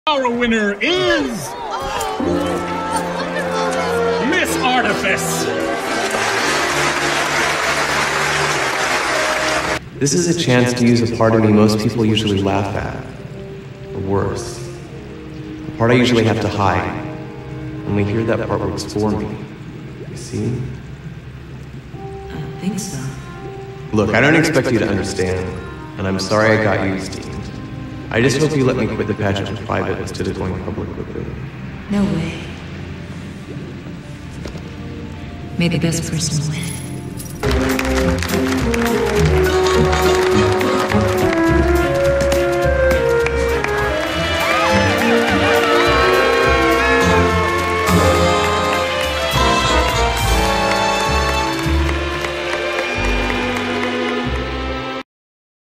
Our winner is Miss Artiphys. This is a chance to use a part of me most people usually laugh at, or worse, a part I usually have to hide. Only here that part works for me. You see? I don't think so. Look, I don't expect you to understand, and I'm sorry I got you steamed. I just hope you let me quit the pageant in private instead of going public quickly. No way. May the best person win.